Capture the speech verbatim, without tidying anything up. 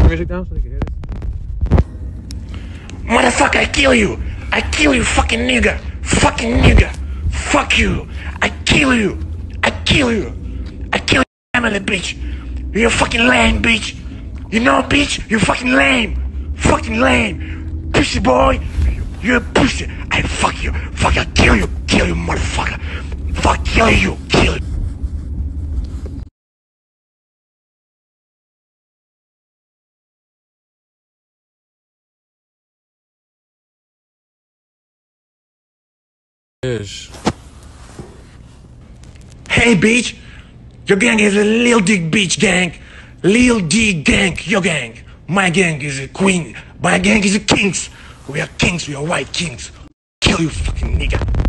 your music down so they can hear this? Motherfucker, I kill you! I kill you, fucking nigga! Fucking nigga! Fuck you! I kill you! I kill you! I kill your family, bitch! You're a fucking lame, bitch! You know, bitch? You're fucking lame! Fucking lame! Pussy boy! You're a pussy! I fuck you! Fuck, I kill you! Kill you, motherfucker! Fuck, kill you! Kill you! Yes. Hey, bitch! Your gang is a Lil Dick bitch gang. Lil D gang, your gang. My gang is a queen. My gang is a kings. We are kings, we are white kings. Kill you, fucking nigga.